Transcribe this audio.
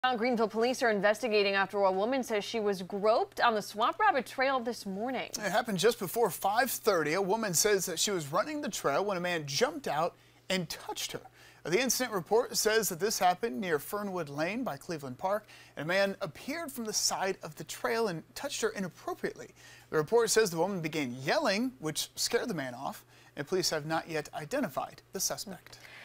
Greenville Police are investigating after a woman says she was groped on the Swamp Rabbit Trail this morning. It happened just before 5:30. A woman says that she was running the trail when a man jumped out and touched her. The incident report says that this happened near Fernwood Lane by Cleveland Park. And a man appeared from the side of the trail and touched her inappropriately. The report says the woman began yelling, which scared the man off, and police have not yet identified the suspect.